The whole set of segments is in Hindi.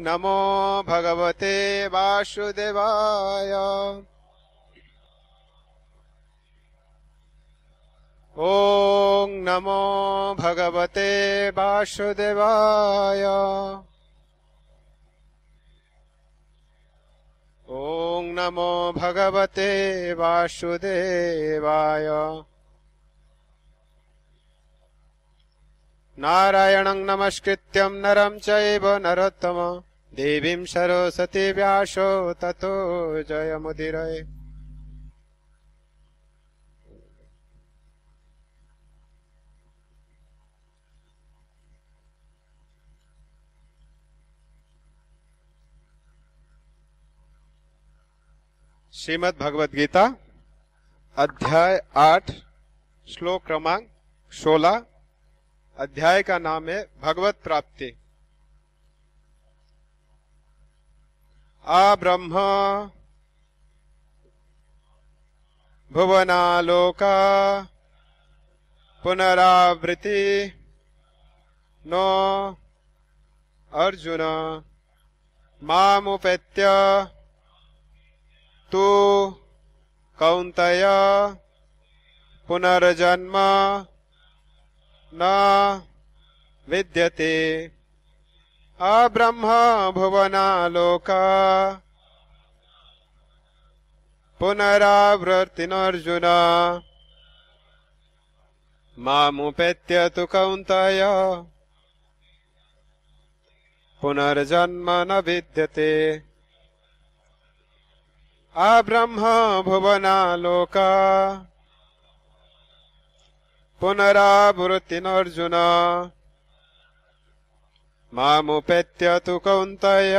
नमो भगवते वासुदेवाय। ॐ नमो भगवते वासुदेवाय। ॐ नमो भगवते वासुदेवाय। नारायणं नमस्कृत्यं नरं चैव नरोत्तमं देवीं सरस्वती व्यासो ततो जयमुदीरये। श्रीमद् भगवद गीता अध्याय 8 श्लोक क्रमांक 16। अध्याय का नाम है भगवत प्राप्ति। आ ब्रह्म भुवनालोका पुनरावृत्ति नो अर्जुन मामुपेत्य तु कौन्तेय पुनर्जन्म न विद्यते। अब्रह्म भुवनालोका पुनरावृत्तिर्नर्जुन मामुपेत्य तु कौन्तेय पुनर्जन्म न विद्यते। अब्रह्म भुवनालोका पुनरावृत्तिर्नर्जुन मामुपेत्य तु कौन्तेय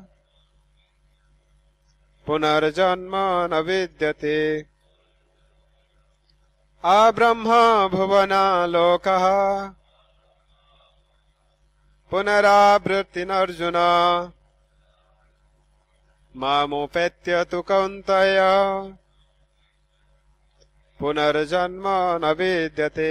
पुनर्जन्म न विद्यते। अब्रह्म भुवनालोकः पुनरावृत्तिर्नर्जुन मामुपेत्य तु कौन्तेय पुनर्जन्म न विद्यते।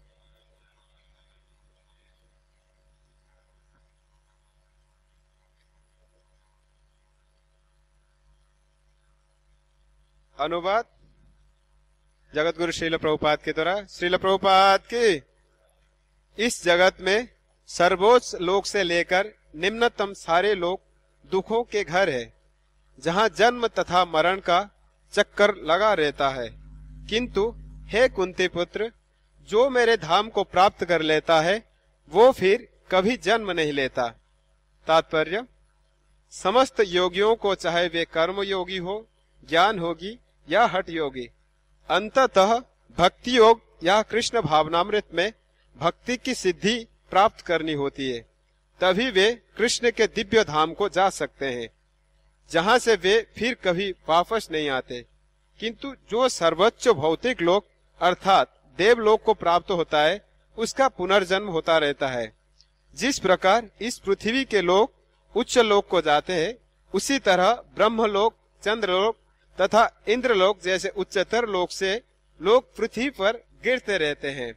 अनुवाद जगतगुरु श्रील प्रभुपाद के द्वारा। श्रील प्रभुपाद की इस जगत में सर्वोच्च लोक से लेकर निम्नतम सारे लोक दुखों के घर है, जहाँ जन्म तथा मरण का चक्कर लगा रहता है। किंतु हे कुंती पुत्र, जो मेरे धाम को प्राप्त कर लेता है वो फिर कभी जन्म नहीं लेता। तात्पर्य, समस्त योगियों को, चाहे वे कर्म योगी हो, ज्ञान योगी या हठ योगी, अंततः भक्ति योग या कृष्ण भावनामृत में भक्ति की सिद्धि प्राप्त करनी होती है, तभी वे कृष्ण के दिव्य धाम को जा सकते हैं, जहाँ से वे फिर कभी वापस नहीं आते। किंतु जो सर्वोच्च भौतिक लोक अर्थात देवलोक को प्राप्त होता है, उसका पुनर्जन्म होता रहता है। जिस प्रकार इस पृथ्वी के लोक उच्च लोक को जाते हैं, उसी तरह ब्रह्मलोक, चंद्रलोक तथा इंद्रलोक जैसे उच्चतर लोक से लोग पृथ्वी पर गिरते रहते हैं।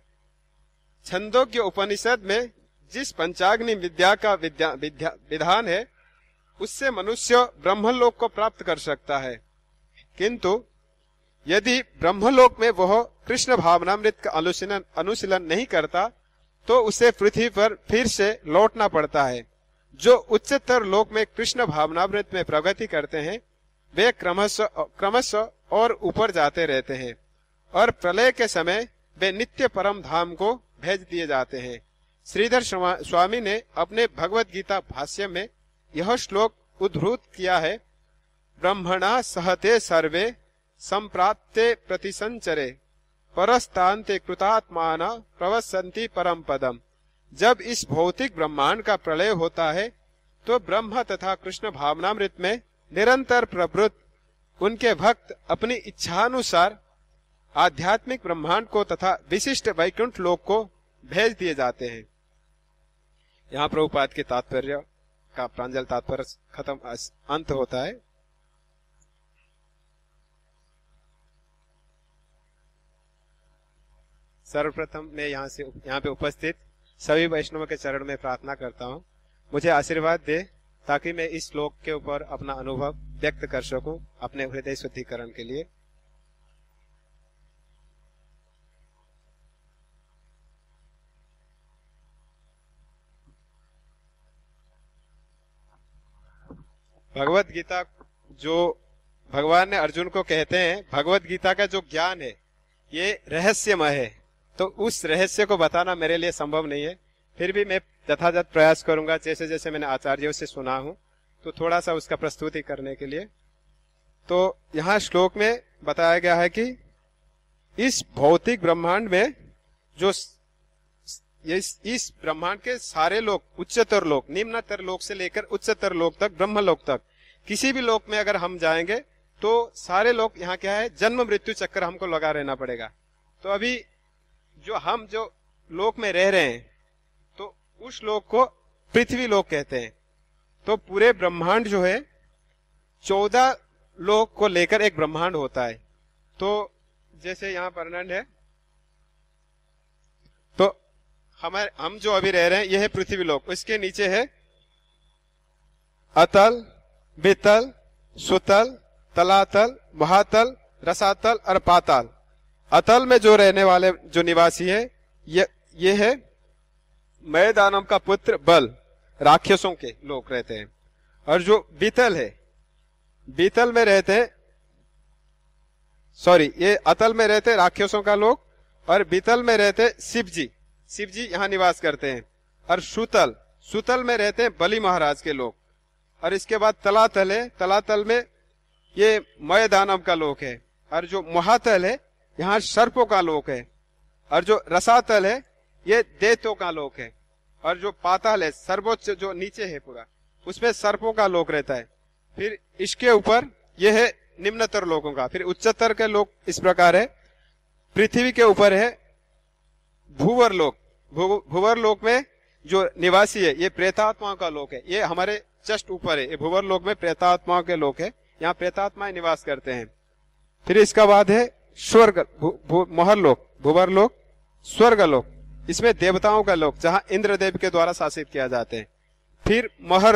छंदोग्य उपनिषद में जिस पंचाग्नि विद्या का विधान है, उससे मनुष्य ब्रह्मलोक को प्राप्त कर सकता है। किंतु यदि ब्रह्मलोक में वह कृष्ण भावनामृत का अनुशीलन नहीं करता, तो उसे पृथ्वी पर फिर से लौटना पड़ता है। जो उच्चतर लोक में कृष्ण भावनामृत में प्रगति करते हैं, वे क्रमशः और ऊपर जाते रहते हैं, और प्रलय के समय वे नित्य परम धाम को भेज दिए जाते हैं। श्रीधर स्वामी ने अपने भगवत गीता भाष्य में यह श्लोक उद्धृत किया है। ब्रह्मणा सहते सर्वे संप्राप्ते प्रतिसंचरे परस्तान्ते कृतात्मान प्रवसन्ति परम पदम। जब इस भौतिक ब्रह्मांड का प्रलय होता है, तो ब्रह्म तथा कृष्ण भावनामृत में निरंतर प्रवृत्त उनके भक्त अपनी इच्छानुसार आध्यात्मिक ब्रह्मांड को तथा विशिष्ट वैकुंठ लोक को भेज दिए जाते हैं। यहाँ प्रभुपाद के तात्पर्य का प्रांजल तात्पर्य खत्म अंत होता है। सर्वप्रथम मैं यहाँ पे उपस्थित सभी वैष्णवों के चरण में प्रार्थना करता हूँ, मुझे आशीर्वाद दे ताकि मैं इस श्लोक के ऊपर अपना अनुभव व्यक्त कर सकूं अपने हृदय शुद्धिकरण के लिए। भगवत गीता जो भगवान ने अर्जुन को कहते हैं, भगवत गीता का जो ज्ञान है ये रहस्यमय है, तो उस रहस्य को बताना मेरे लिए संभव नहीं है। फिर भी मैं यथायथ प्रयास करूंगा, जैसे जैसे मैंने आचार्यों से सुना हूं, तो थोड़ा सा उसका प्रस्तुति करने के लिए। तो यहाँ श्लोक में बताया गया है कि इस भौतिक ब्रह्मांड में जो इस ब्रह्मांड के सारे लोग, उच्चतर लोक, निम्नतर लोक से लेकर उच्चतर लोक तक, ब्रह्म लोक तक, किसी भी लोक में अगर हम जाएंगे तो सारे लोग यहाँ क्या है, जन्म मृत्यु चक्कर हमको लगा रहना पड़ेगा। तो अभी जो लोक में रह रहे हैं, तो उस लोक को पृथ्वी लोक कहते हैं। तो पूरे ब्रह्मांड जो है 14 लोक को लेकर एक ब्रह्मांड होता है। तो जैसे यहाँ वर्णन है, तो हम जो अभी रह रहे हैं यह है पृथ्वी लोक। इसके नीचे है अतल, वितल, सुतल, तलातल, महातल, रसातल और पाताल। अतल में जो रहने वाले जो निवासी है ये है मयदानव का पुत्र बल, राक्षसों के लोग रहते हैं। और जो बीतल है, बीतल में रहते हैं, ये अतल में रहते हैं राक्षसों का लोग, और बीतल में रहते हैं शिव जी यहाँ निवास करते हैं। और सुतल में रहते हैं बलि महाराज के लोग। और इसके बाद तलातल है, तलातल में ये मय दानव का लोक है। और जो महातल है यहाँ सर्पों का लोक है। और जो रसातल है ये दैत्यों का लोक है। और जो पाताल है, सर्वोच्च जो नीचे है पूरा, उसमें सर्पों का लोक रहता है। फिर इसके ऊपर ये है निम्नतर लोकों का। फिर उच्चतर के लोक इस प्रकार है। पृथ्वी के ऊपर है भूवर लोक। भूवर लोक में जो निवासी है ये प्रेतात्माओं का लोक है। ये हमारे जस्ट ऊपर है। ये भूवर लोक में प्रेतात्माओं के लोक है, यहाँ प्रेतात्माएं निवास करते हैं। फिर इसका बाद है स्वर्ग, मोहर लोक, भूवर लोक, स्वर्ग लोक, इसमें देवताओं का लोक जहां इंद्रदेव के द्वारा शासित किया जाते हैं। फिर महर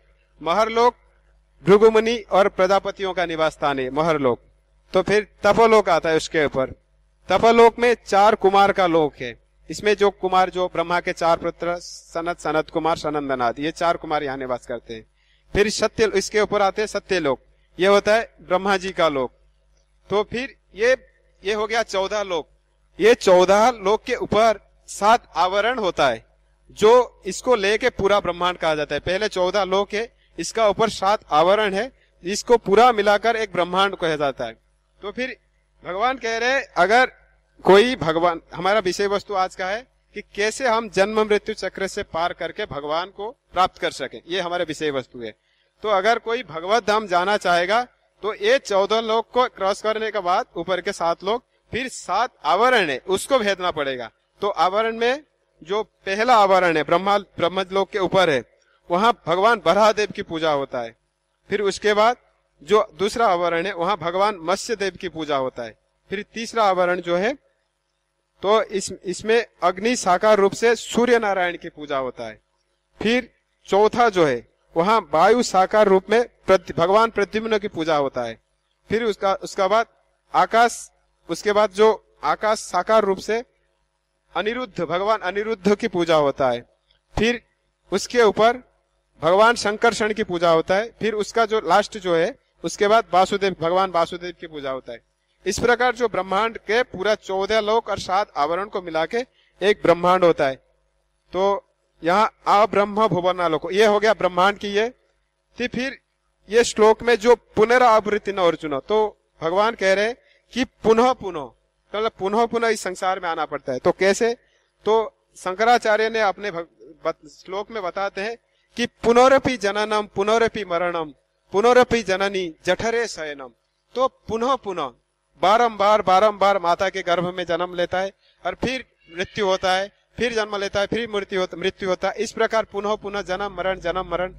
लोक भृगुमुनि और प्रजापतियों का निवास स्थान है महर लोक। तो फिर तपोलोक आता है उसके ऊपर। तपोलोक में 4 कुमार का लोक है। इसमें जो कुमार, जो ब्रह्मा के 4 पुत्र सनत कुमार, सनंदनाद, ये 4 कुमार यहाँ निवास करते हैं। फिर सत्य, इसके ऊपर आते हैं सत्यलोक, ये होता है ब्रह्मा जी का लोक। तो फिर ये हो गया 14 लोक। ये 14 लोक के ऊपर 7 आवरण होता है, जो इसको लेके पूरा ब्रह्मांड कहा जाता है। पहले 14 लोक है, इसका ऊपर 7 आवरण है, इसको पूरा मिलाकर एक ब्रह्मांड कहा जाता है। तो फिर भगवान कह रहे हैं, अगर कोई भगवान, हमारा विषय वस्तु आज का है कि कैसे हम जन्म मृत्यु चक्र से पार करके भगवान को प्राप्त कर सके, ये हमारे विषय वस्तु है। तो अगर कोई भगवत धाम जाना चाहेगा तो ये 14 लोक को क्रॉस करने के बाद ऊपर के 7 लोक, फिर 7 आवरण है, उसको भेदना पड़ेगा। तो आवरण में जो पहला आवरण है ब्रह्मलोक के ऊपर है, वहां भगवान बराहदेव की पूजा होता है। फिर उसके बाद जो दूसरा आवरण है वहां भगवान मत्स्य देव की पूजा होता है। फिर तीसरा आवरण जो है, तो इसमें अग्नि साकार रूप से सूर्य नारायण की पूजा होता है। फिर चौथा जो है वहां वायु साकार रूप में भगवान प्रद्युम्न की पूजा होता है। फिर उसका बाद आकाश, उसके बाद जो आकाश साकार रूप से अनिरुद्ध, भगवान अनिरुद्ध की पूजा होता है। फिर उसके ऊपर भगवान शंकरषण की पूजा होता है। फिर उसका जो लास्ट जो है, उसके बाद वासुदेव, भगवान वासुदेव की पूजा होता है। इस प्रकार जो ब्रह्मांड के पूरा 14 लोक और 7 आवरण को मिला के एक ब्रह्मांड होता है। तो यहाँ अब्रह्म भुवनालोक, ये हो गया ब्रह्मांड की ये। फिर ये श्लोक में जो पुनरावृत्ति न अर्जुन, तो भगवान कह रहे कि पुनः पुनः इस संसार में आना पड़ता है। तो कैसे? तो शंकराचार्य ने अपने श्लोक में बताते हैं कि पुनरपि जननम पुनरपि मरणम पुनरपि जननी जठरे शयनम। तो पुनः बारंबार माता के गर्भ में जन्म लेता है और फिर मृत्यु होता है, फिर जन्म लेता है, फिर मृत्यु होता है। इस प्रकार पुनः जन्म मरण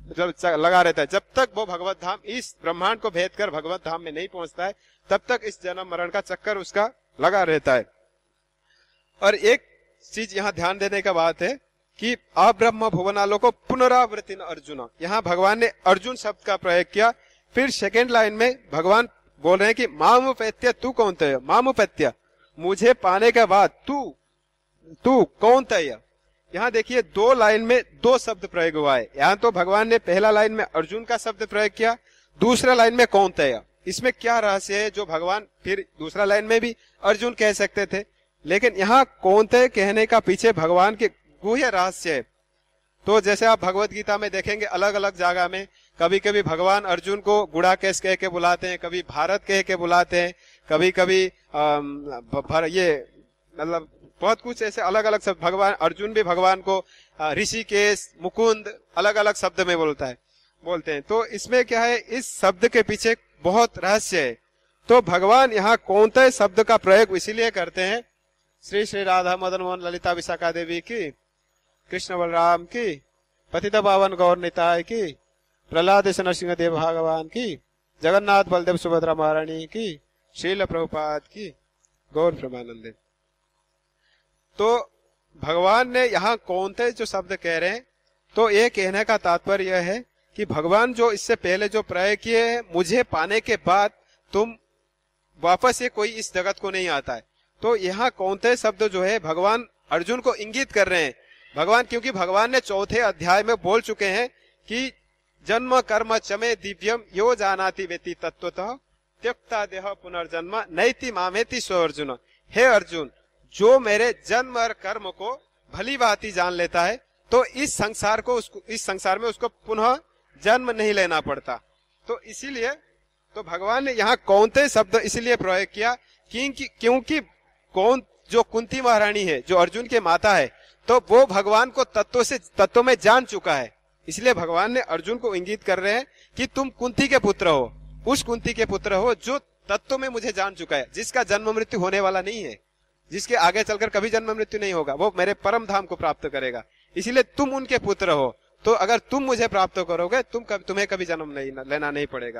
लगा रहता है। जब तक वो भगवत धाम, इस ब्रह्मांड को भेद कर भगवत धाम में नहीं पहुंचता है, तब तक इस जन्म मरण का चक्कर उसका लगा रहता है। और एक चीज यहाँ ध्यान देने का बात है कि अब्रह्म भुवनालोको पुनरावृत्तिन अर्जुन, यहाँ भगवान ने अर्जुन शब्द का प्रयोग किया। फिर सेकेंड लाइन में भगवान बोल रहे हैं कि मामुपैत्य तू कौन तय, मामुपैत्य मुझे पाने के बाद तू कौन तय। यहाँ देखिए दो लाइन में दो शब्द प्रयोग हुआ है। यहाँ तो भगवान ने पहला लाइन में अर्जुन का शब्द प्रयोग किया, दूसरा लाइन में कौन तय। इसमें क्या रहस्य है जो भगवान फिर दूसरा लाइन में भी अर्जुन कह सकते थे, लेकिन यहाँ कौन तय कहने का पीछे भगवान के गुह्य रहस्य है। तो जैसे आप भगवत गीता में देखेंगे अलग अलग जगह में कभी कभी भगवान अर्जुन को गुड़ाकेश कह के बुलाते हैं, कभी भारत कह के बुलाते हैं, कभी कभी ये मतलब बहुत कुछ ऐसे अलग अलग शब्द। भगवान अर्जुन भी भगवान को ऋषिकेश, मुकुंद अलग अलग शब्द में बोलते हैं। तो इसमें क्या है, इस शब्द के पीछे बहुत रहस्य है। तो भगवान यहाँ कौनते शब्द का प्रयोग इसीलिए करते हैं, श्री श्री राधा मदन मोहन ललिता विशाखा देवी की, कृष्ण बलराम की, पतित पावन गौर निताय की, प्रहलाद नरसिंह देव भगवान की, जगन्नाथ बलदेव सुभद्रा महारानी की, श्रील प्रभुपाद की, गौर प्रेमानंद। तो भगवान ने यहाँ कौनते जो शब्द कह रहे हैं, तो ये कहने का तात्पर्य यह है कि भगवान जो इससे पहले जो प्रयोग किए हैं, मुझे पाने के बाद तुम वापस ये कोई इस जगत को नहीं आता है। तो यहाँ कौनते शब्द जो है भगवान अर्जुन को इंगित कर रहे हैं। भगवान, क्योंकि भगवान ने चौथे अध्याय में बोल चुके हैं कि जन्म कर्म चमे दिव्यम यो जानाति वेति तत्वतः त्यक्ता देह पुनर्जन्म नैति मामेति सो अर्जुन। हे अर्जुन, जो मेरे जन्म और कर्म को भली भांति जान लेता है तो इस संसार में उसको पुनः जन्म नहीं लेना पड़ता। तो इसीलिए तो भगवान ने यहाँ कौनते शब्द इसलिए प्रयोग किया क्योंकि कौन जो कुंती महारानी है, जो अर्जुन के माता है, तो वो भगवान को तत्व में जान चुका है। इसलिए भगवान ने अर्जुन को इंगित कर रहे हैं कि तुम कुंती के पुत्र हो, उस कुंती के पुत्र हो जो तत्व में मुझे जान चुका है, जिसका जन्म मृत्यु होने वाला नहीं है, जिसके आगे चलकर कभी जन्म मृत्यु नहीं होगा, वो मेरे परम धाम को प्राप्त करेगा। इसीलिए तुम उनके पुत्र हो। तो अगर तुम मुझे प्राप्त करोगे तुम्हें कभी जन्म लेना नहीं पड़ेगा।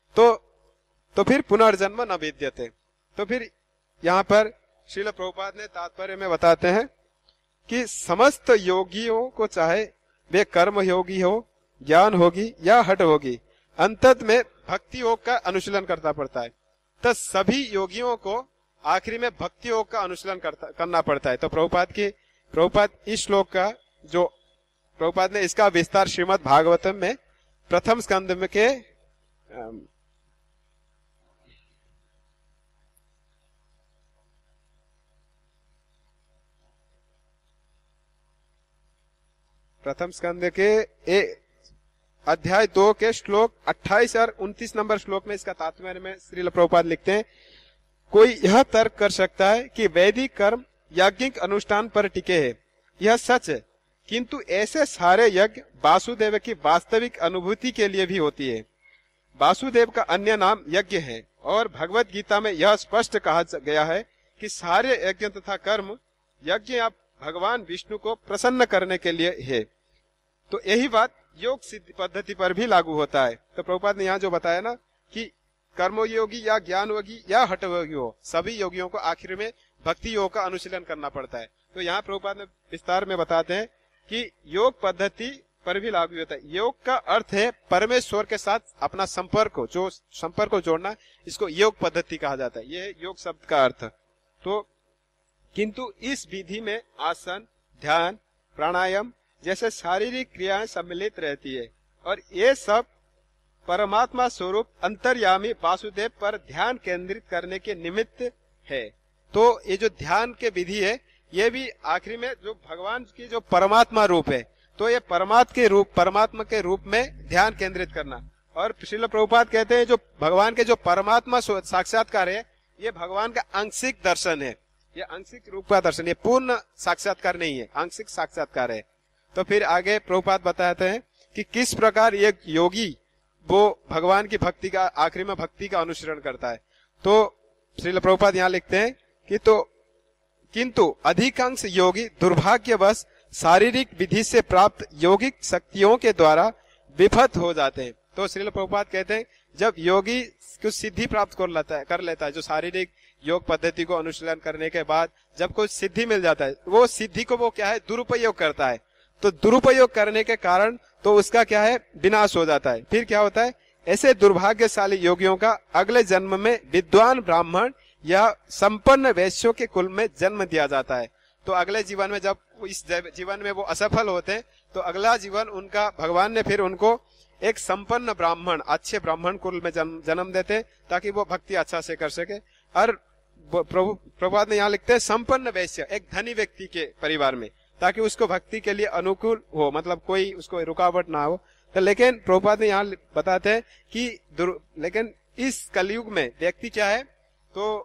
तो फिर पुनर्जन्म न विद्यते। तो फिर यहाँ पर श्रील प्रभुपाद ने तात्पर्य में बताते हैं कि समस्त योगियों को, चाहे वे कर्म योगी हो, ज्ञान होगी या हठ होगी, अंतत में भक्ति योग का अनुशीलन करना पड़ता है। तो सभी योगियों को आखिरी में भक्ति योग का अनुशीलन करना पड़ता है। तो प्रभुपाद इस श्लोक का जो प्रभुपाद ने इसका विस्तार श्रीमद् भागवतम में प्रथम स्कंद में के प्रथम स्कंद के अध्याय 2 के श्लोक 28 और 29 नंबर श्लोक में इसका तात्पर्य में श्रील प्रभुपाद लिखते हैं, कोई यह तर्क कर सकता है कि वैदिक कर्म याज्ञिक अनुष्ठान पर टिके हैं, यह सच है, किंतु ऐसे सारे यज्ञ वासुदेव की वास्तविक अनुभूति के लिए भी होती है। वासुदेव का अन्य नाम यज्ञ है और भगवत गीता में यह स्पष्ट कहा गया है कि सारे यज्ञ तथा कर्म यज्ञ आप भगवान विष्णु को प्रसन्न करने के लिए है। तो यही बात योग सिद्ध पद्धति पर भी लागू होता है। तो प्रभुपाद ने यहाँ जो बताया ना कि कर्मयोगी या ज्ञान योगी या हठ योगी हो, सभी योगियों को आखिर में भक्ति योग का अनुशीलन करना पड़ता है। तो यहाँ प्रभुपाद ने विस्तार में बताते हैं कि योग पद्धति पर भी लागू होता है। योग का अर्थ है परमेश्वर के साथ अपना संपर्क को जोड़ना, इसको योग पद्धति कहा जाता है। यह है योग शब्द का अर्थ। तो किंतु इस विधि में आसन, ध्यान, प्राणायाम जैसे शारीरिक क्रियाएं सम्मिलित रहती है और ये सब परमात्मा स्वरूप अंतर्यामी वासुदेव पर ध्यान केंद्रित करने के निमित्त है। तो ये जो ध्यान के विधि है, ये भी आखिरी में जो भगवान की जो परमात्मा रूप है, तो ये परमात्मा के रूप में ध्यान केंद्रित करना। और श्रील प्रभुपाद कहते हैं जो भगवान के जो परमात्मा साक्षात्कार है, ये भगवान का आंशिक दर्शन है, ये आंशिक रूप का दर्शन, ये पूर्ण साक्षात्कार नहीं है, आंशिक साक्षात्कार है। तो फिर आगे प्रभुपाद बताते हैं कि किस प्रकार ये योगी वो भगवान की भक्ति का आखिरी में भक्ति का अनुसरण करता है। तो श्रील प्रभुपाद यहाँ लिखते हैं कि किंतु अधिकांश योगी दुर्भाग्यवश शारीरिक विधि से प्राप्त यौगिक शक्तियों के द्वारा विफत हो जाते हैं। तो श्रील प्रभुपाद कहते हैं जब योगी कुछ सिद्धि प्राप्त कर लेता है, जो शारीरिक योग पद्धति को अनुशीलन करने के बाद जब कुछ सिद्धि मिल जाता है, वो सिद्धि को वो क्या है दुरुपयोग करता है। तो दुरुपयोग करने के कारण तो उसका क्या है, विनाश हो जाता है। फिर क्या होता है, ऐसे दुर्भाग्यशाली योगियों का अगले जन्म में विद्वान ब्राह्मण या संपन्न वैश्यों के कुल में जन्म दिया जाता है। तो अगले जीवन में जब इस जीवन में वो असफल होते हैं तो अगला जीवन उनका भगवान ने फिर उनको एक संपन्न ब्राह्मण, अच्छे ब्राह्मण कुल में जन्म देते हैं ताकि वो भक्ति अच्छा से कर सके। और प्रभुपाद ने यहाँ लिखते हैं संपन्न वैश्य, एक धनी व्यक्ति के परिवार में, ताकि उसको भक्ति के लिए अनुकूल हो, मतलब कोई उसको रुकावट ना हो। तो लेकिन प्रभुपाद ने यहाँ बताते हैं कि लेकिन इस कलयुग में व्यक्ति क्या है, तो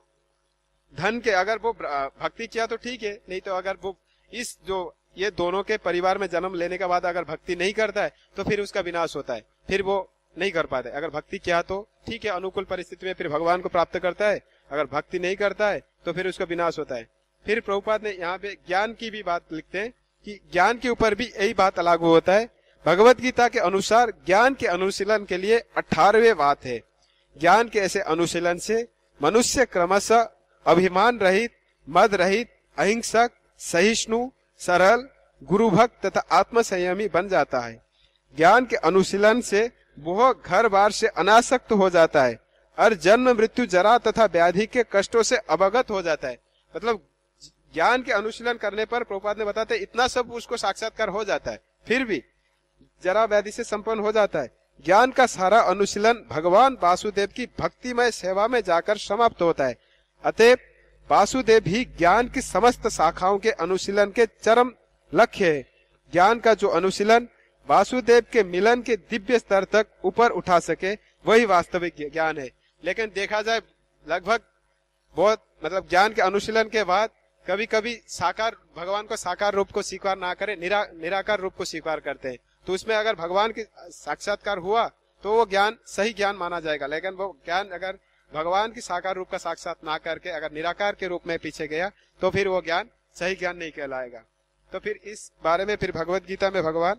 धन के अगर वो भक्ति किया तो ठीक है, नहीं तो अगर वो इस जो ये दोनों के परिवार में जन्म लेने के बाद अगर भक्ति नहीं करता है तो फिर उसका विनाश होता है, फिर वो नहीं कर पाते। अगर भक्ति किया तो ठीक है, अनुकूल परिस्थिति में फिर भगवान को प्राप्त करता है, अगर भक्ति नहीं करता है तो फिर उसका विनाश होता है। फिर प्रभुपाद ने यहाँ पे ज्ञान की भी बात लिखते हैं कि ज्ञान के ऊपर भी यही बात लागू होता है। भगवत गीता के अनुसार ज्ञान के अनुशीलन के लिए 18वें बात है। ज्ञान के ऐसे अनुशीलन से मनुष्य क्रमशः अभिमान रहित, मद रहित, अहिंसक, सहिष्णु, सरल, गुरु भक्त तथा आत्म संयमी बन जाता है। ज्ञान के अनुशीलन से वह घर बार से अनासक्त हो जाता है और जन्म मृत्यु जरा तथा व्याधि के कष्टों से अवगत हो जाता है। मतलब ज्ञान के अनुशीलन करने पर प्रभुपाद ने बताते इतना सब उसको साक्षात्कार हो जाता है, फिर भी जरा व्याधि से संपन्न हो जाता है। ज्ञान का सारा अनुशीलन भगवान वासुदेव की भक्तिमय सेवा में जाकर समाप्त होता है। अतएव वासुदेव ही ज्ञान की समस्त शाखाओं के अनुशीलन के चरम लक्ष्य है। ज्ञान का जो अनुशीलन वासुदेव के मिलन के दिव्य स्तर तक ऊपर उठा सके वही वास्तविक ज्ञान है। लेकिन देखा जाए लगभग बहुत मतलब ज्ञान के अनुशीलन के बाद कभी कभी साकार भगवान को साकार रूप को स्वीकार ना करे, निराकार रूप को स्वीकार करते हैं। तो उसमें अगर भगवान की साक्षात्कार हुआ तो वो ज्ञान सही ज्ञान माना जाएगा। लेकिन वो ज्ञान अगर भगवान की साकार रूप का साक्षात ना करके अगर निराकार के रूप में पीछे गया तो फिर वो ज्ञान सही ज्ञान नहीं कहलाएगा। तो फिर इस बारे में फिर भगवत गीता में भगवान,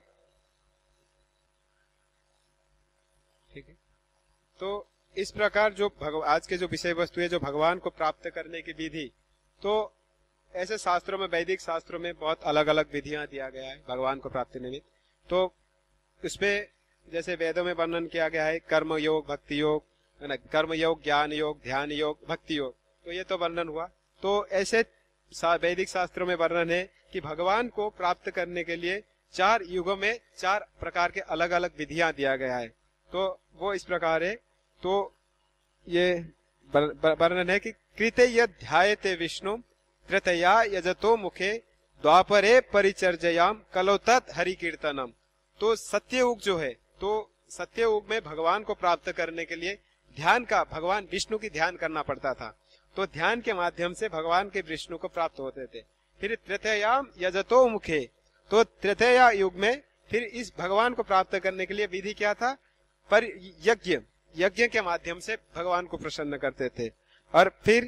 ठीक है, तो इस प्रकार जो आज के जो विषय वस्तु है, जो भगवान को प्राप्त करने की विधि, तो ऐसे शास्त्रों में, वैदिक शास्त्रों में बहुत अलग अलग विधियां दिया गया है भगवान को प्राप्ति निमित्त। तो उसमें जैसे वेदों में वर्णन किया गया है कर्म योग, भक्ति योग, कर्म योग, ज्ञान योग, ध्यान योग, भक्ति योग, तो ये तो वर्णन हुआ। तो ऐसे वैदिक शास्त्रों में वर्णन है कि भगवान को प्राप्त करने के लिए 4 युगों में 4 प्रकार के अलग अलग विधियां दिया गया है। तो वो इस प्रकार है। तो ये वर्णन है कि कृते यध्यायते विष्णु तृतीया यजतो मुखे द्वापरे परिचर्याम कलो तत् हरि कीर्तनम। तो सत्ययुग जो है, तो सत्ययुग में भगवान को प्राप्त करने के लिए ध्यान का, भगवान विष्णु की ध्यान करना पड़ता था। तो ध्यान के माध्यम से भगवान के विष्णु को प्राप्त होते थे। फिर तृतीयाम यजतो मुखे, तो तृतीया युग में फिर इस भगवान को प्राप्त करने के लिए विधि क्या था, पर यज्ञ के माध्यम से भगवान को प्रसन्न करते थे। और फिर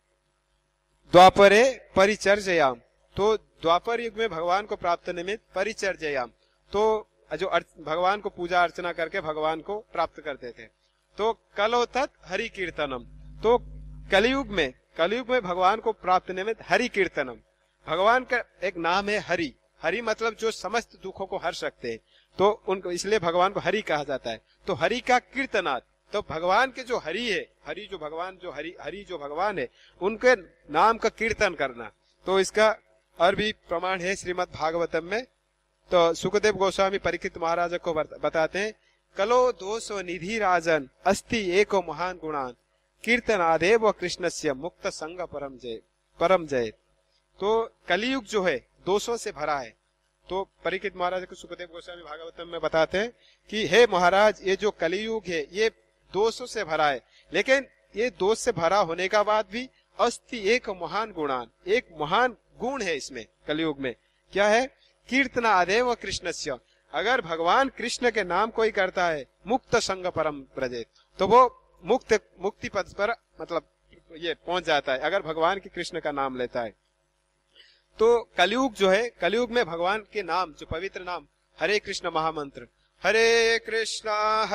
द्वापरे परिचर्याम, तो द्वापर युग में भगवान को प्राप्त निमित्त परिचर्याम, तो जो भगवान को पूजा अर्चना करके भगवान को प्राप्त करते थे। तो कलो तत् हरि कीर्तनम, तो कलयुग में भगवान को प्राप्त निमित्त हरि कीर्तनम, भगवान का एक नाम है हरि। हरि मतलब जो समस्त दुखों को हर सकते हैं, तो उनको इसलिए भगवान को हरि कहा जाता है। तो हरि का कीर्तनात्, तो भगवान के जो हरि है, हरि जो भगवान है उनके नाम का कीर्तन करना। तो इसका और भी प्रमाण है श्रीमद् भागवतम में। तो सुखदेव गोस्वामी परीक्षित महाराज को बताते हैं, कलो दोषो निधि राजन अस्ति एको महान गुणान कीर्तनादेव कृष्णस्य मुक्त संग परम जय। तो कलियुग जो है दोषों से भरा है। तो परीक्षित महाराज को सुखदेव गोस्वामी भागवतम में बताते हैं कि हे महाराज, ये जो कलियुग है ये दोषों से भरा है, लेकिन ये दोष से भरा होने का बाद भी अस्ति एक महान गुणान, एक महान गुण है इसमें कलियुग में। क्या है? कीर्तनादेव कृष्णस्य, अगर भगवान कृष्ण के नाम कोई करता है मुक्त संग परम व्रजेत, तो वो मुक्ति पद पर मतलब ये पहुंच जाता है अगर भगवान की कृष्ण का नाम लेता है। तो कलयुग जो है, कलयुग में भगवान के नाम, जो पवित्र नाम हरे कृष्ण महामंत्र, हरे कृष्णा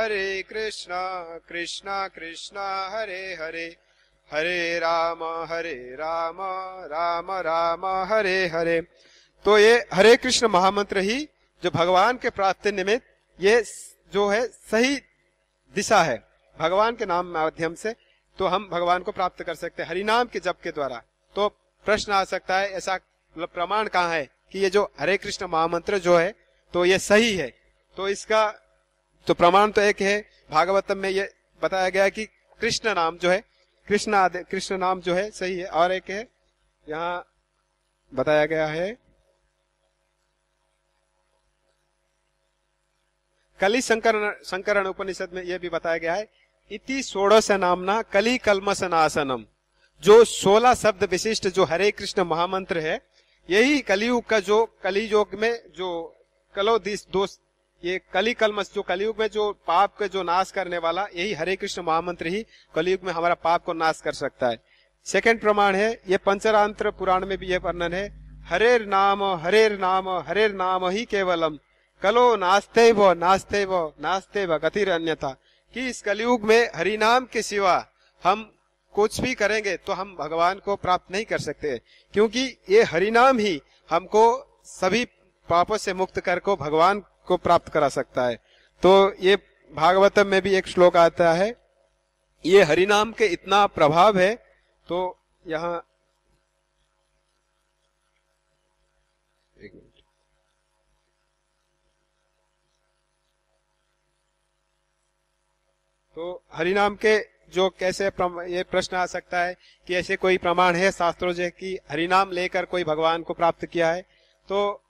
कृष्णा कृष्णा हरे हरे, हरे राम राम राम हरे हरे, तो ये हरे कृष्ण महामंत्र ही जो भगवान के प्राप्ति निमित्त ये जो है सही दिशा है, भगवान के नाम माध्यम से तो हम भगवान को प्राप्त कर सकते हैं हरिनाम के जप के द्वारा। तो प्रश्न आ सकता है ऐसा प्रमाण कहाँ है कि ये जो हरे कृष्ण महामंत्र जो है तो ये सही है? तो इसका तो प्रमाण तो एक है, भागवतम में ये बताया गया है कि कृष्ण नाम जो है, कृष्ण नाम जो है सही है, और एक है यहाँ बताया गया है कली संकरण उपनिषद में यह भी बताया गया है इति षोडश नामना कली कल्मष नाशनम। जो 16 शब्द विशिष्ट जो हरे कृष्ण महामंत्र है, यही कलियुग का जो कलियुग में जो दोष ये कली कल्मष जो कलियुग में जो पाप के जो नाश करने वाला, यही हरे कृष्ण महामंत्र ही कलियुग में हमारा पाप को नाश कर सकता है। सेकंड प्रमाण है, ये पंचरांत्र पुराण में भी यह वर्णन है, हरेर नाम ही केवलम कलो नास्ते व गतिर अन्यथा, कि इस कलियुग में हरि नाम के सिवा हम कुछ भी करेंगे तो हम भगवान को प्राप्त नहीं कर सकते, क्योंकि ये हरि नाम ही हमको सभी पापों से मुक्त कर को भगवान को प्राप्त करा सकता है। तो ये भागवतम में भी एक श्लोक आता है, ये हरि नाम के इतना प्रभाव है। तो यहाँ एक मिनट, तो हरिनाम के जो कैसे ये प्रश्न आ सकता है कि ऐसे कोई प्रमाण है शास्त्रों से कि हरिनाम लेकर कोई भगवान को प्राप्त किया है? तो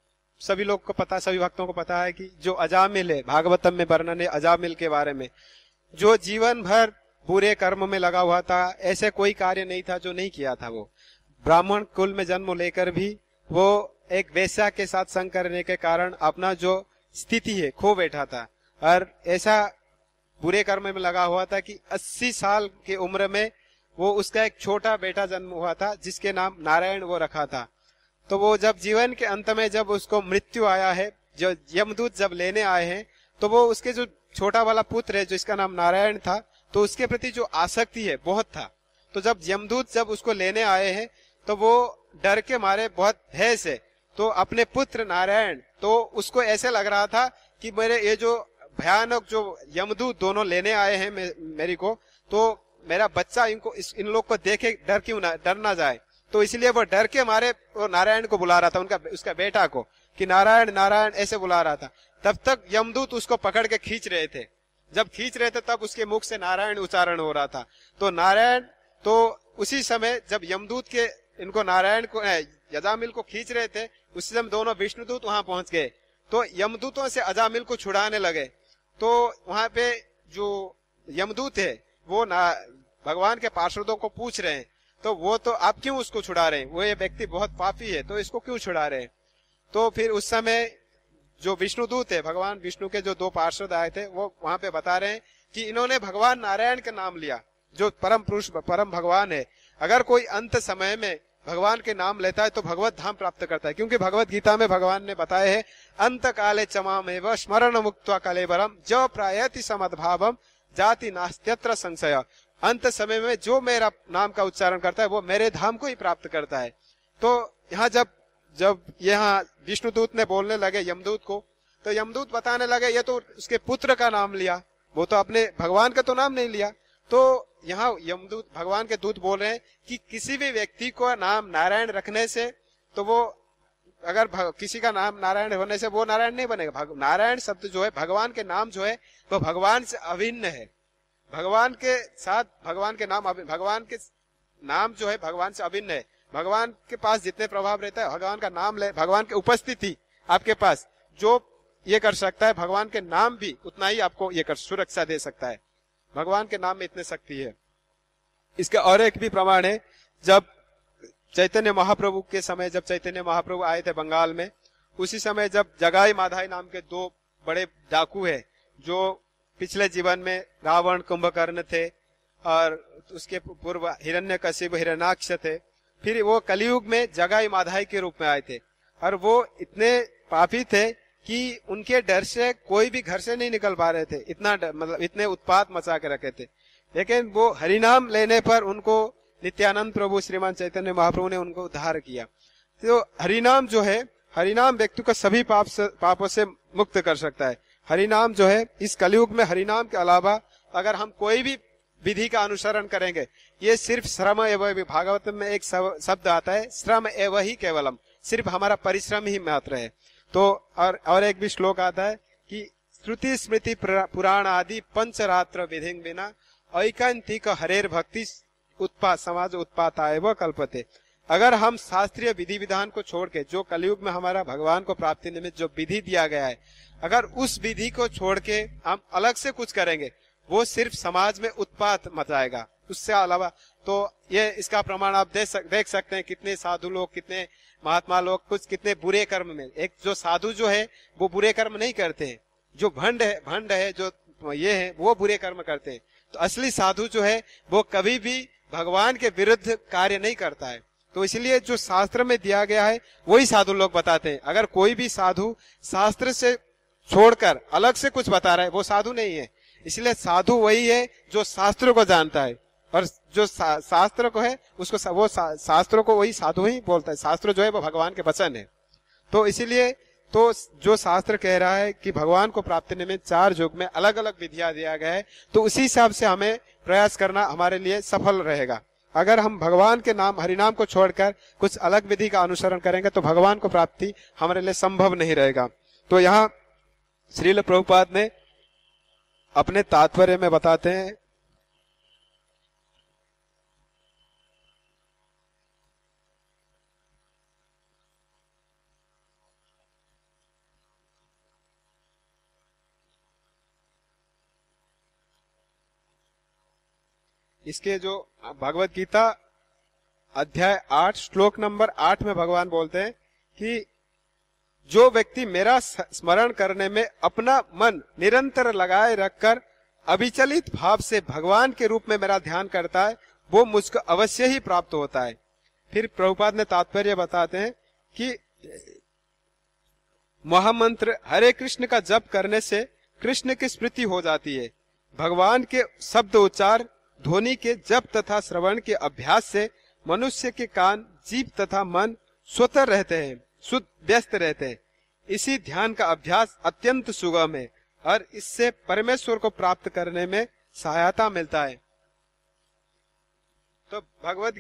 सभी लोग को पता, सभी भक्तों को पता है कि जो अजामिल है, भागवतम में वर्णन है अजामिल के बारे में, जो जीवन भर बुरे कर्म में लगा हुआ था, ऐसे कोई कार्य नहीं था जो नहीं किया था। वो ब्राह्मण कुल में जन्म लेकर भी वो एक वेश्या के साथ संग करने के कारण अपना जो स्थिति है खो बैठा था, और ऐसा बुरे कर्म में लगा हुआ था कि 80 साल की उम्र में वो उसका एक छोटा बेटा जन्म हुआ था जिसके नाम नारायण वो रखा था। तो वो जब जीवन के अंत में जब उसको मृत्यु आया है, जो यमदूत जब लेने आए हैं, तो वो उसके जो छोटा वाला पुत्र है जिसका नाम नारायण था, तो उसके प्रति जो आसक्ति है बहुत था। तो जब यमदूत जब उसको लेने आए हैं तो वो डर के मारे बहुत भय से, तो अपने पुत्र नारायण, तो उसको ऐसे लग रहा था कि मेरे ये जो भयानक जो यमदूत दोनों लेने आए हैं मेरी को, तो मेरा बच्चा इन लोग को देखे डर ना जाए। तो इसलिए वो डर के मारे वो नारायण को बुला रहा था, उसका बेटा को, कि नारायण नारायण ऐसे बुला रहा था। तब तक यमदूत उसको पकड़ के खींच रहे थे, जब खींच रहे थे तब उसके मुख से नारायण उच्चारण हो रहा था। तो नारायण, तो उसी समय जब यमदूत के इनको नारायण को अजामिल को खींच रहे थे, उसी समय दोनों विष्णुदूत वहां पहुंच गए। तो यमदूतों से अजामिल को छुड़ाने लगे। तो वहां पे जो यमदूत है वो भगवान के पार्षदों को पूछ रहे हैं, तो वो तो आप क्यों उसको छुड़ा रहे हैं, वो ये व्यक्ति बहुत पापी है, तो इसको क्यों छुड़ा रहे हैं? तो फिर उस समय जो विष्णुदूत है, भगवान विष्णु के जो 2 पार्षद आए थे, वो वहां पे बता रहे हैं कि इन्होंने भगवान नारायण का नाम लिया, जो परम पुरुष परम भगवान है। अगर कोई अंत समय में भगवान के नाम लेता है तो भगवत धाम प्राप्त करता है, क्योंकि भगवत गीता में भगवान ने बताया है, अंत काले चमामेव स्मरण मुक्त्वा कलेबरम ज प्रायति समद्भावम जाति नास्त्यत्र संशय। अंत समय में जो मेरा नाम का उच्चारण करता है वो मेरे धाम को ही प्राप्त करता है। तो यहाँ जब यहाँ विष्णुदूत ने बोलने लगे यमदूत को, तो यमदूत बताने लगे ये तो उसके पुत्र का नाम लिया, वो तो अपने भगवान का तो नाम नहीं लिया। तो यहाँ यमदूत भगवान के दूत बोल रहे हैं कि किसी भी व्यक्ति को नाम नारायण रखने से, तो वो अगर किसी का नाम नारायण होने से वो नारायण नहीं बनेगा। नारायण शब्द जो है, भगवान के नाम जो है, वो भगवान से अभिन्न है। भगवान के साथ भगवान के नाम जो है भगवान से अभिन्न है। भगवान के पास जितने प्रभाव रहता है, भगवान का नाम ले, भगवान की उपस्थिति आपके पास जो ये कर सकता है, भगवान के नाम भी उतना ही आपको ये कर सुरक्षा दे सकता है। भगवान के नाम में इतनी शक्ति है। इसका और एक भी प्रमाण है, जब चैतन्य महाप्रभु के समय, जब चैतन्य महाप्रभु आए थे बंगाल में, उसी समय जब जगाई माधाई नाम के 2 बड़े डाकू है, जो पिछले जीवन में रावण कुंभकर्ण थे और उसके पूर्व हिरण्यकशिपु हिरण्याक्ष थे, फिर वो कलयुग में जगाई माधाई के रूप में आए थे, और वो इतने पापी थे कि उनके डर से कोई भी घर से नहीं निकल पा रहे थे, इतना मतलब इतने उत्पात मचा के रखे थे। लेकिन वो हरिनाम लेने पर उनको नित्यानंद प्रभु श्रीमान चैतन्य महाप्रभु ने उनको उद्धार किया। तो हरिनाम जो है हरिनाम व्यक्ति को सभी पापों से मुक्त कर सकता है। हरिनाम जो है, इस कलयुग में हरिनाम के अलावा अगर हम कोई भी विधि का अनुसरण करेंगे, ये सिर्फ श्रम एवं, भागवत में एक शब्द आता है, श्रम एवं ही केवलम, सिर्फ हमारा परिश्रम ही मात्र है। तो और एक भी श्लोक आता है कि श्रुति स्मृति पुराण आदि पंचरात्र विधि बिना ऐकांतिक हरेर भक्ति समाज उत्पाताय व कल्पते। अगर हम शास्त्रीय विधि विधान को छोड़ के, जो कलयुग में हमारा भगवान को प्राप्ति निमित्त जो विधि दिया गया है, अगर उस विधि को छोड़ के हम अलग से कुछ करेंगे, वो सिर्फ समाज में उत्पात मचाएगा। उससे अलावा तो ये इसका प्रमाण आप देख सकते हैं, कितने साधु लोग, कितने महात्मा लोग कुछ कितने बुरे कर्म में, एक जो साधु जो है वो बुरे कर्म नहीं करते हैं, जो भंड है जो ये है वो बुरे कर्म करते हैं। तो असली साधु जो है वो कभी भी भगवान के विरुद्ध कार्य नहीं करता है। तो इसलिए जो शास्त्र में दिया गया है वही साधु लोग बताते हैं। अगर कोई भी साधु शास्त्र से छोड़कर अलग से कुछ बता रहा है, वो साधु नहीं है। इसलिए साधु वही है जो शास्त्रों को जानता है, और जो शास्त्र को है उसको वो शास्त्रों को वही साधु ही बोलता है। शास्त्र जो है वो भगवान के वचन है। तो इसीलिए तो जो शास्त्र कह रहा है कि भगवान को प्राप्ति निमित्त 4 युग में अलग अलग विधियां दिया गया है, तो उसी हिसाब से हमें प्रयास करना हमारे लिए सफल रहेगा। अगर हम भगवान के नाम हरिनाम को छोड़कर कुछ अलग विधि का अनुसरण करेंगे तो भगवान को प्राप्ति हमारे लिए संभव नहीं रहेगा। तो यहाँ श्रील प्रभुपाद ने अपने तात्पर्य में बताते हैं, इसके जो भगवत गीता अध्याय 8 श्लोक नंबर 8 में भगवान बोलते हैं कि जो व्यक्ति मेरा स्मरण करने में अपना मन निरंतर लगाए रखकर अविचलित भाव से भगवान के रूप में मेरा ध्यान करता है, वो मुझको अवश्य ही प्राप्त होता है। फिर प्रभुपाद ने तात्पर्य बताते हैं कि महामंत्र हरे कृष्ण का जप करने से कृष्ण की स्मृति हो जाती है। भगवान के शब्द उच्चार ध्वनि के जप तथा श्रवण के अभ्यास से मनुष्य के कान, जीभ तथा मन स्वतः रहते हैं, शुद्ध व्यस्त रहते हैं। इसी ध्यान का अभ्यास अत्यंत सुगम है और इससे परमेश्वर को प्राप्त करने में सहायता मिलता है। तो भगवत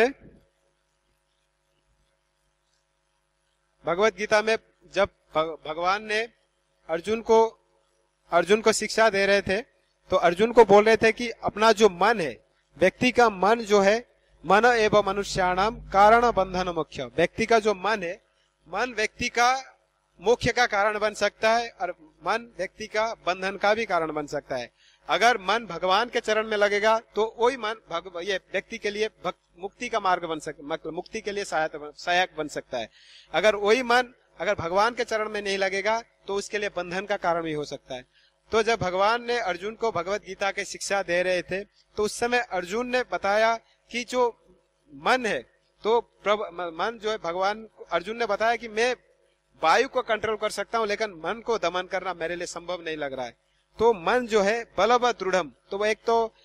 गीता में जब भगवान ने अर्जुन को शिक्षा दे रहे थे, तो अर्जुन को बोल रहे थे कि अपना जो मन है, व्यक्ति का मन जो है, मन एवं मनुष्याणाम कारण बंधन मुख्य। व्यक्ति का जो मन है, मन व्यक्ति का मोक्ष का कारण बन सकता है और मन व्यक्ति का बंधन का भी कारण बन सकता है। अगर मन भगवान के चरण में लगेगा तो वही मन ये व्यक्ति के लिए मुक्ति का मार्ग बन सकता, मतलब मुक्ति के लिए सहायक बन सकता है। अगर वही मन अगर भगवान के चरण में नहीं लगेगा तो उसके लिए बंधन का कारण भी हो सकता है। तो जब भगवान ने अर्जुन को भगवत गीता की शिक्षा दे रहे थे, तो उस समय अर्जुन ने बताया कि जो मन है, तो मन जो है, भगवान अर्जुन ने बताया कि मैं वायु को कंट्रोल कर सकता हूं, लेकिन मन को दमन करना मेरे लिए संभव नहीं लग रहा है। तो मन जो है बलव दृढ़म, तो वो एक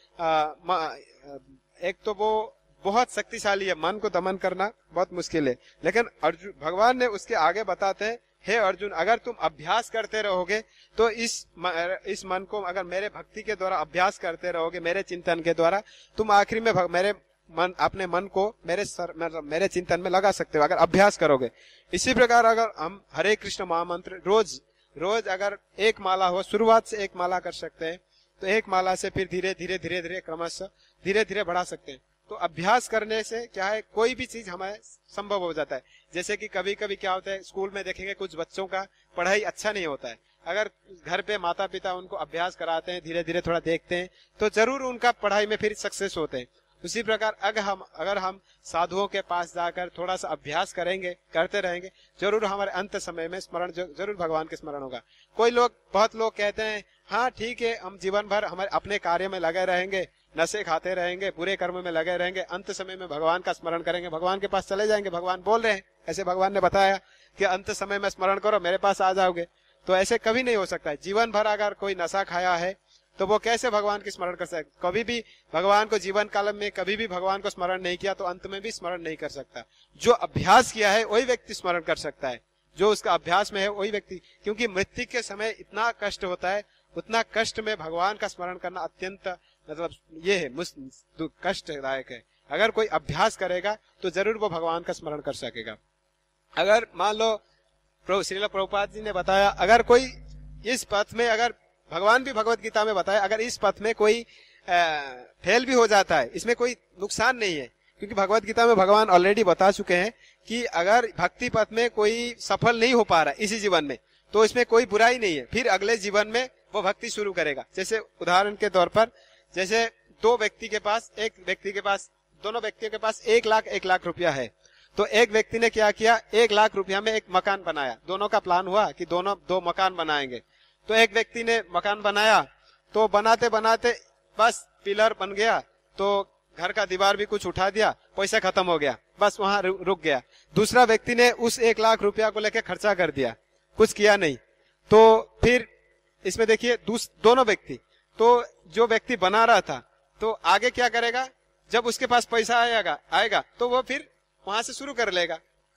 तो वो बहुत शक्तिशाली है, मन को दमन करना बहुत मुश्किल है। लेकिन अर्जुन भगवान ने उसके आगे बताते हैं, हे अर्जुन, अगर तुम अभ्यास करते रहोगे तो इस मन को अगर मेरे भक्ति के द्वारा अभ्यास करते रहोगे, मेरे चिंतन के द्वारा, तुम आखिरी में अपने मन को मेरे चिंतन में लगा सकते हो, अगर अभ्यास करोगे। इसी प्रकार अगर हम हरे कृष्ण महामंत्र रोज अगर एक माला हो, शुरुआत से एक माला कर सकते हैं, तो एक माला से फिर धीरे धीरे क्रमशः धीरे धीरे बढ़ा सकते हैं। तो अभ्यास करने से क्या है, कोई भी चीज हमें संभव हो जाता है। जैसे कि कभी कभी क्या होता है, स्कूल में देखेंगे कुछ बच्चों का पढ़ाई अच्छा नहीं होता है, अगर घर पे माता पिता उनको अभ्यास कराते हैं, धीरे धीरे थोड़ा देखते हैं, तो जरूर उनका पढ़ाई में फिर सक्सेस होते हैं। उसी प्रकार अगर हम साधुओं के पास जाकर थोड़ा सा अभ्यास करते रहेंगे, जरूर हमारे अंत समय में स्मरण जरूर भगवान के स्मरण होगा। बहुत लोग कहते हैं, हाँ ठीक है, हम जीवन भर हमारे अपने कार्य में लगे रहेंगे, नशे खाते रहेंगे, बुरे कर्म में लगे रहेंगे, अंत समय में भगवान का स्मरण करेंगे, भगवान के पास चले जाएंगे। भगवान बोल रहे हैं, ऐसे भगवान ने बताया कि अंत समय में स्मरण करो, मेरे पास आ जाओगे। तो ऐसे कभी नहीं हो सकता है। जीवन भर अगर कोई नशा खाया है तो वो कैसे भगवान की स्मरण कर सकता? कभी भी भगवान को जीवन काल में कभी भी भगवान को स्मरण नहीं किया तो अंत में भी स्मरण नहीं कर सकता। जो अभ्यास किया है वही व्यक्ति स्मरण कर सकता है। जो उसका अभ्यास में है वही व्यक्ति, क्योंकि मृत्यु के समय इतना कष्ट होता है, उतना कष्ट में भगवान का स्मरण करना अत्यंत मतलब ये है कष्टदायक है। अगर कोई अभ्यास करेगा तो जरूर वो भगवान का स्मरण कर सकेगा। अगर मान लो श्रील प्रभुपाद जी ने बताया, अगर कोई इस पथ में, अगर भगवान भी भगवत गीता में बताया, अगर इस पथ में कोई फेल भी हो जाता है, इसमें कोई नुकसान नहीं है, क्योंकि भगवत गीता में भगवान ऑलरेडी बता चुके हैं कि अगर भक्ति पथ में कोई सफल नहीं हो पा रहा है इसी जीवन में, तो इसमें कोई बुराई नहीं है, फिर अगले जीवन में वो भक्ति शुरू करेगा। जैसे उदाहरण के तौर पर, जैसे दोनों व्यक्तियों के पास 1 लाख रुपया है, तो एक व्यक्ति ने क्या किया, 1 लाख रुपया में एक मकान बनाया। दोनों का प्लान हुआ कि दोनों 2 मकान बनाएंगे। तो एक व्यक्ति ने मकान बनाया, तो बनाते बनाते बस पिलर बन गया, तो घर का दीवार भी कुछ उठा दिया, पैसा खत्म हो गया, बस वहां रुक गया। दूसरा व्यक्ति ने उस 1 लाख रुपया को लेकर खर्चा कर दिया, कुछ किया नहीं। तो फिर इसमें देखिए दोनों व्यक्ति, तो जो व्यक्ति बना रहा था तो आगे क्या करेगा, जब उसके पास पैसा आएगा तो वो फिर वहां से शुरू कर लेगा,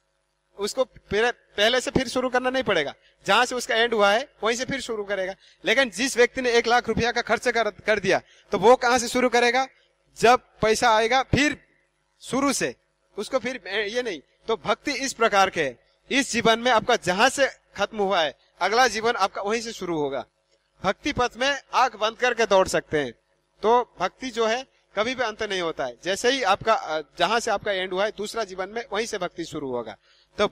उसको पहले से फिर शुरू करना नहीं पड़ेगा, जहां से उसका एंड हुआ है वहीं से फिर शुरू करेगा। लेकिन जिस व्यक्ति ने 1 लाख रुपया का खर्च कर दिया, तो वो कहां से शुरू करेगा, जब पैसा आएगा फिर शुरू से, उसको फिर ये नहीं। तो भक्ति इस प्रकार के है, इस जीवन में आपका जहां से खत्म हुआ है, अगला जीवन आपका वहीं से शुरू होगा। भक्ति पथ में आंख बंद करके दौड़ सकते हैं, तो भक्ति जो है कभी भी अंत नहीं होता है। जैसे ही आपका जहां से आपका एंड हुआ है, दूसरा जीवन में वहीं से भक्ति शुरू होगा। तो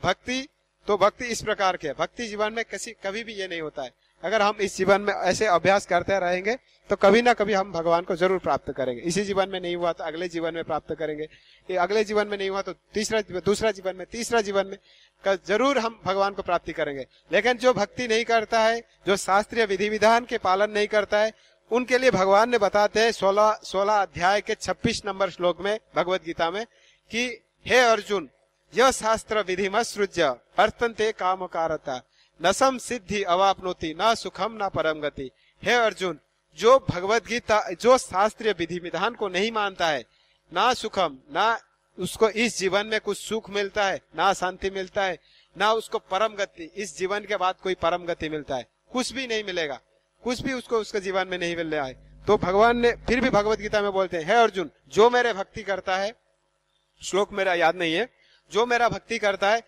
भक्ति इस प्रकार के है। भक्ति जीवन में कभी भी ये नहीं होता है। अगर हम इस जीवन में ऐसे अभ्यास करते रहेंगे तो कभी ना कभी हम भगवान को जरूर प्राप्त करेंगे। इसी जीवन में नहीं हुआ तो अगले जीवन में प्राप्त करेंगे, ये अगले जीवन में नहीं हुआ तो दूसरा जीवन में, तीसरा जीवन में जरूर हम भगवान को प्राप्ति करेंगे। लेकिन जो भक्ति नहीं करता है, जो शास्त्रीय विधि विधान के पालन नहीं करता है, उनके लिए भगवान ने बताते हैं 16 अध्याय के 26 नंबर श्लोक में भगवत गीता में कि हे अर्जुन, यह शास्त्र विधिमत्सृज्य वर्तन्ते कामकारता न सम सिद्धि अवाप्नोति न सुखम न परम गति। हे अर्जुन, जो भगवत गीता, जो शास्त्रीय विधि विधान को नहीं मानता है, ना सुखम, ना उसको इस जीवन में कुछ सुख मिलता है, ना शांति मिलता है, ना उसको परम गति, इस जीवन के बाद कोई परम गति मिलता है, कुछ भी नहीं मिलेगा, कुछ भी उसको उसके जीवन में नहीं मिल रहा है। तो भगवान ने फिर भी भगवत गीता में बोलते हैं, हे अर्जुन, जो मेरे भक्ति करता है, श्लोक मेरा याद नहीं है, जो मेरा भक्ति करता है,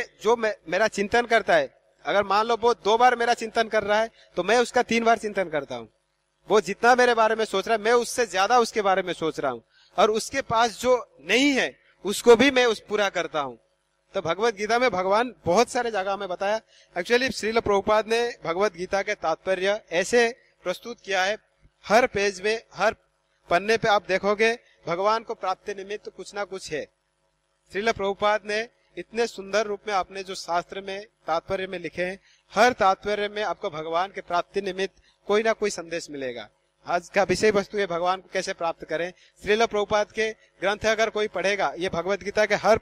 मेरा चिंतन करता है, अगर मान लो वो 2 बार मेरा चिंतन कर रहा है तो मैं उसका 3 बार चिंतन करता हूँ। वो जितना मेरे बारे में सोच रहा है, मैं उससे ज्यादा उसके बारे में सोच रहा हूँ, और उसके पास जो नहीं है उसको भी मैं पूरा करता हूँ। तो भगवत गीता में भगवान बहुत सारे जगह में बताया। एक्चुअली श्रील प्रभुपाद ने भगवत गीता के तात्पर्य ऐसे प्रस्तुत किया है, हर पेज में, हर पन्ने पे आप देखोगे भगवान को प्राप्ति निमित्त कुछ ना कुछ है। श्रील प्रभुपाद ने इतने सुंदर रूप में आपने जो शास्त्र में तात्पर्य में लिखे हैं, हर तात्पर्य में आपको भगवान के प्राप्ति निमित्त कोई ना कोई संदेश मिलेगा। आज का विषय वस्तु है भगवान को कैसे प्राप्त करें। श्रील प्रभुपाद के ग्रंथ अगर कोई पढ़ेगा, ये भगवत गीता के हर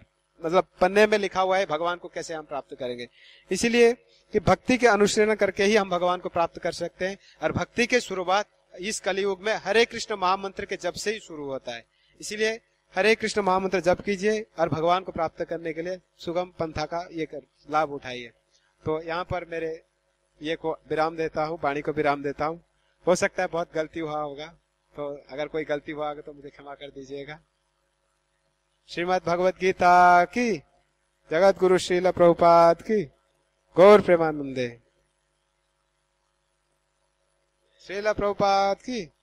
पन्ने में लिखा हुआ है भगवान को कैसे हम प्राप्त करेंगे। इसीलिए कि भक्ति के अनुसरण करके ही हम भगवान को प्राप्त कर सकते हैं। और भक्ति के शुरुआत इस कलयुग में हरे कृष्ण महामंत्र के जप से ही शुरू होता है। इसीलिए हरे कृष्ण महामंत्र जप कीजिए और भगवान को प्राप्त करने के लिए सुगम पंथा का ये लाभ उठाइए। तो यहाँ पर मेरे ये को विराम देता हूँ, वाणी को विराम देता हूँ। हो सकता है बहुत गलती हुआ होगा, तो अगर कोई गलती हुआ होगा तो मुझे क्षमा कर दीजिएगा। श्रीमद् भगवत गीता की, जगत गुरु श्रील प्रभुपाद की, गौर प्रेमानंदे। श्रील प्रभुपाद की।